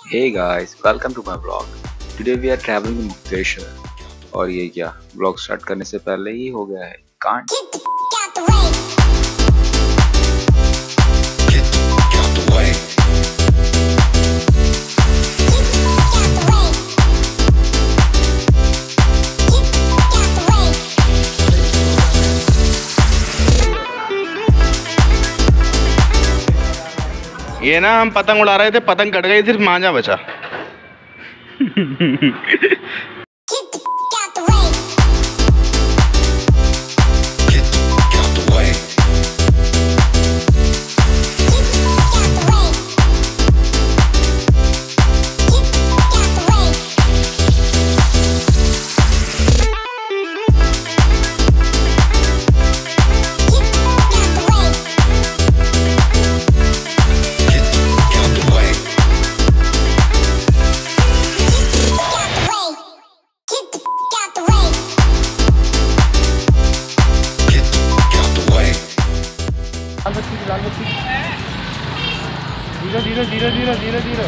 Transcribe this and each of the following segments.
Hey guys, welcome to my vlog. Today we are traveling to Mukteshwar. और ये क्या vlog start करने से पहले ही हो गया है कांड। ये ना हम पतंग उड़ा रहे थे, पतंग कट गई, सिर्फ मांझा बचा। धीरे धीरे धीरे धीरे धीरे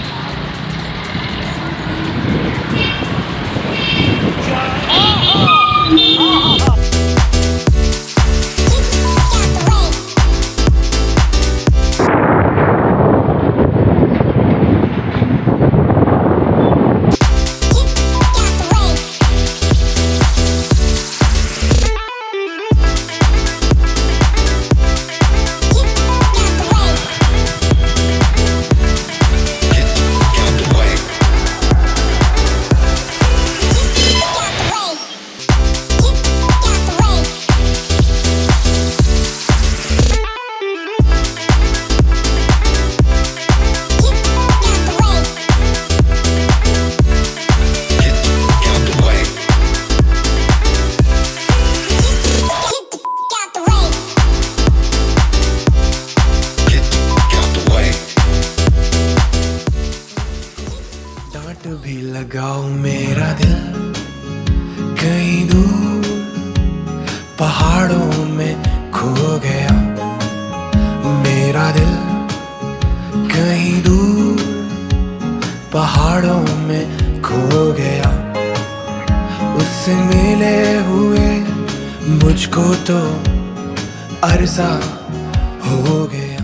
भी लगाओ मेरा दिल कहीं दूर पहाड़ों में खो गया, मेरा दिल कहीं दूर पहाड़ों में खो गया, उससे मिले हुए मुझको तो अरसा हो गया।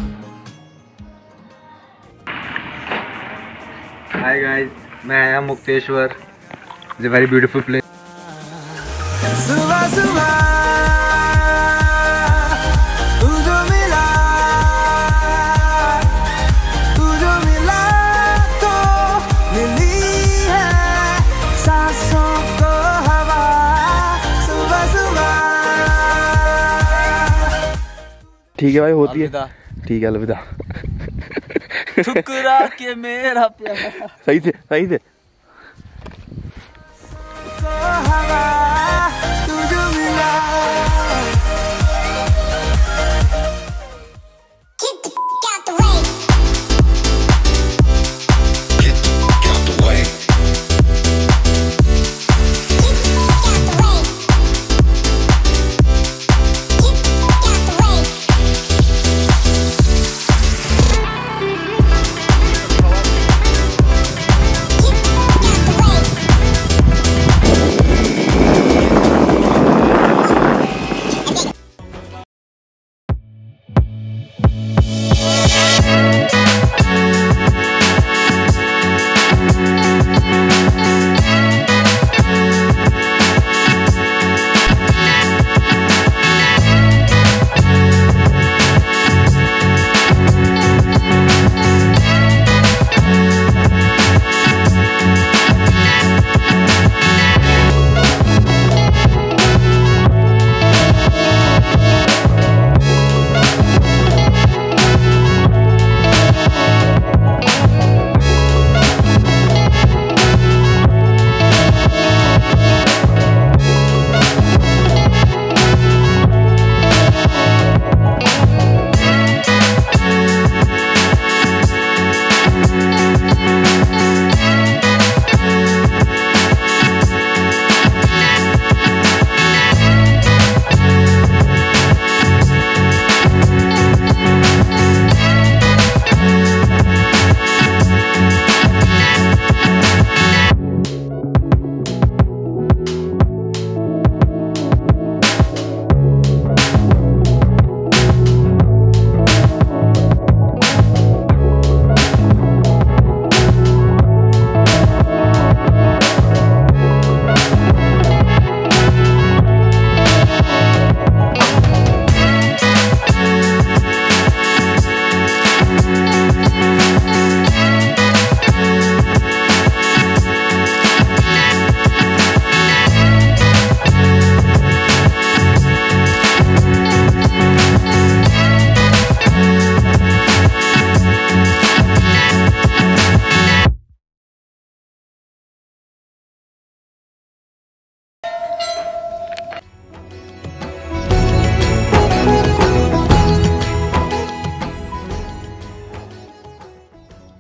हाय गाइस, मैं आया Mukteshwar. It's a very beautiful place. सुबह सुबह तू जो मिला तो मिली है सांसों को हवा। सुबह सुबह ठीक है भाई, होती है। ठीक है, अलविदा। ठुकरा के मेरा प्यार। सही से।